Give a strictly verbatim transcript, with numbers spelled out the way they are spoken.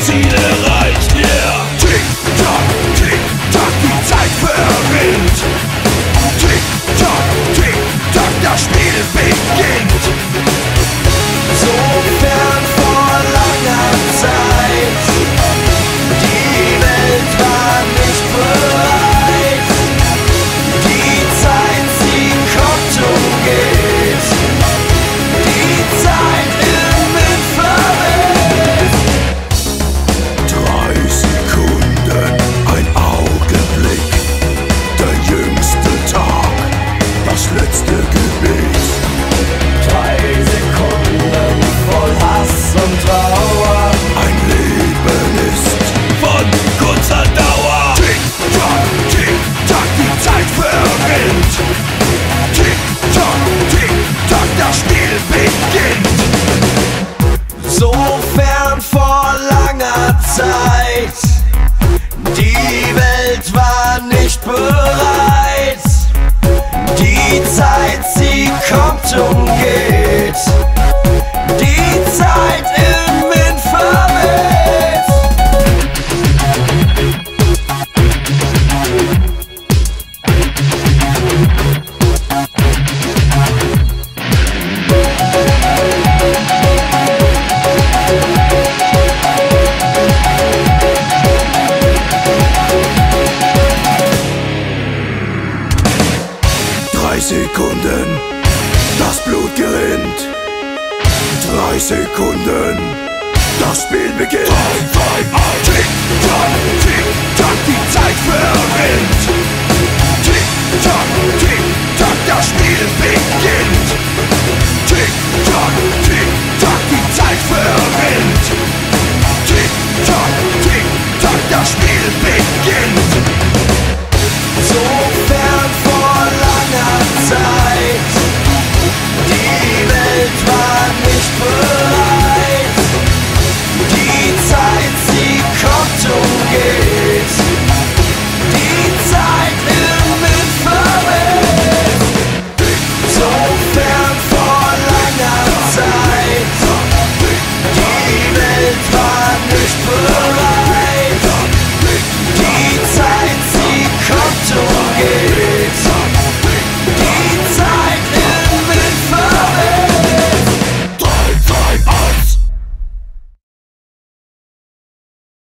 Ziel erreicht, yeah. Tick-Tock, Tick-Tock, die Zeit verrinnt. Tick-Tock, Tick-Tock, das Spiel beginnt. So fern vor langer Zeit, die Welt war nicht bereit. Die Zeit, sie kommt und geht. Die Zeit im Wind verweht. Drei Sekunden, ein Augenblick, der jüngste Tag, das letzte Gebet. Drei Sekunden voll Hass und Trauer. Ein Leben ist von kurzer Dauer. Tick-Tock, Tick-Tock, die Zeit verrinnt. Tick-Tock, Tick-Tock, das Spiel beginnt. So fern vor langer Zeit, die Welt war nicht bereit. Die Zeit, sie kommt und geht. Die Zeit im Wind verweht. Drei Sekunden, das Blut gerinnt. Drei Sekunden, das Spiel beginnt. Drei, zwei,